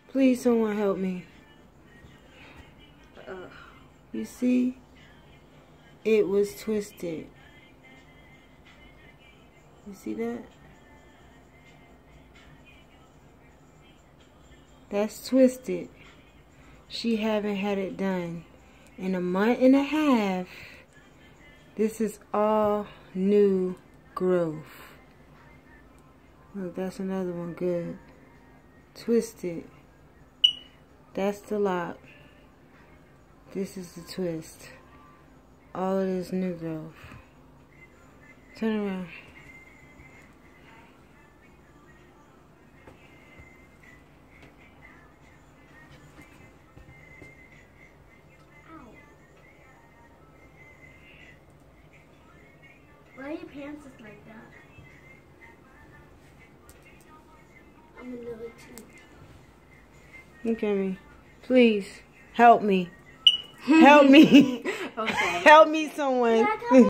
Please, someone help me. You see? It was twisted. You see that? That's twisted. She haven't had it done in a month and a half. This is all new growth. Look, that's another one. Good. Twisted. That's the lock. This is the twist. All of this new growth. Turn around. Why are your pants just like that? I'm gonna do it too. Look at me. Please, help me. Help me. Okay. Help me, someone.